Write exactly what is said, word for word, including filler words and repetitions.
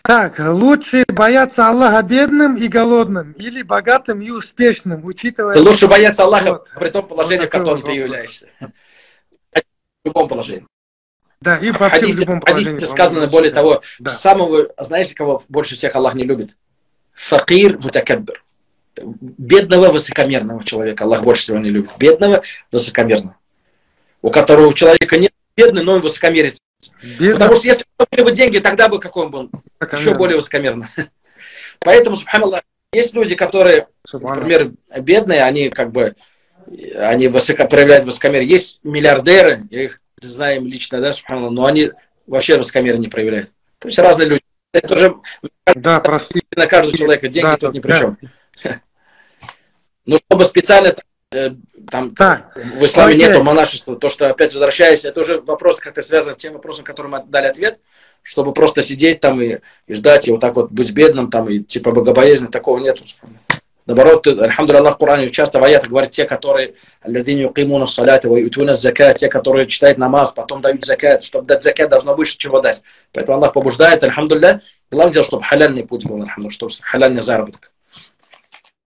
Так, лучше бояться Аллаха бедным и голодным или богатым и успешным, учитывая... Лучше бояться Аллаха вот, при том положении, вот в котором вот ты являешься. В любом положении. Да, и В вообще хадисе, в любом в хадисе положении. сказано, более да. того, Да. самого, знаете, кого больше всех Аллах не любит? Факир мутакаббир. Бедного, высокомерного человека Аллах больше всего не любит. Бедного, высокомерного. У которого у человека нет бедный, но он высокомерец. Бедный. Потому что если бы были бы деньги, тогда бы какой он был? Еще более высокомерный. Поэтому, субханаллах, есть люди, которые, например, бедные, они как бы, они высоко, проявляют высокомерие. Есть миллиардеры, я их знаем лично, да, субханаллах, но они вообще высокомерие не проявляют. То есть разные люди. Это уже да, прости. На каждого человека деньги да, тут ни при да. чем. Но чтобы специально там да. в исламе нету монашества, то, что опять возвращаясь, это уже вопрос как-то связан с тем вопросом, который мы дали ответ, чтобы просто сидеть там и, и ждать, и вот так вот быть бедным, там, и типа богобоязнь, такого нету. Наоборот, альхамдулилля, Аллах в Коране часто в аятах говорит, те, которые те, которые читают намаз, потом дают закат. Чтобы дать закат, должно выше чего дать. Поэтому Аллах побуждает, альхамдулилля, главное дело, чтобы халяльный путь был, чтобы халяльный заработок.